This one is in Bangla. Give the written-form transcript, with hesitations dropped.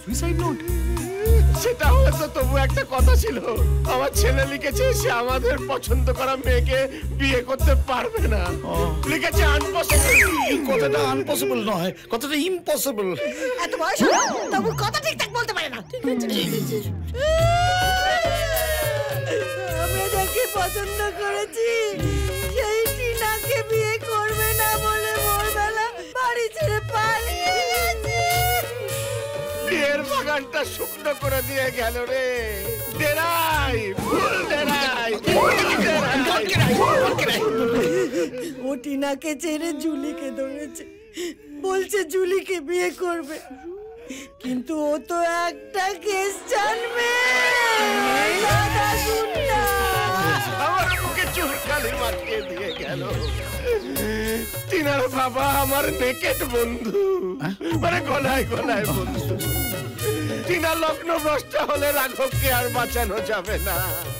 Suicide note? সেটা হয়তো তবু একটা কথা ছিল। আমার ছেলে লিখেছে সে আমাদের পছন্দ করা মেয়েকে বিয়ে করতে পারবে না। লিখেছে আনপসিবল। কথাটা আনপসিবল নয়, কথাটা ইম্পসিবল। এত বয়স হলো তবু কথা ঠিকঠাক বলতে পারে না। আমরা যাকে পছন্দ করেছি সেই টিনাকে বিয়ে করবে না বলে ভোরবেলা বাড়ি ছেড়ে পালিয়ে গেছে। বিয়ের বাগানটা শুকনো করে দিয়ে গেল রে। ডেরাই ফুল ডেরাই। ও টিনাকে ছেড়ে জুলিকে ধরেছে, বলছে জুলিকে বিয়ে করবে, কিন্তু ও তো একটা কেস জানবে। আমার মুখে চুলকালি মাখিয়ে দিয়ে গেল। টিনার বাবা আমার নেকেট বন্ধু, মানে গলায় গলায় বন্ধু। টিনা লগ্ন ভ্রষ্ট হলে রাঘবকে আর বাঁচানো যাবে না।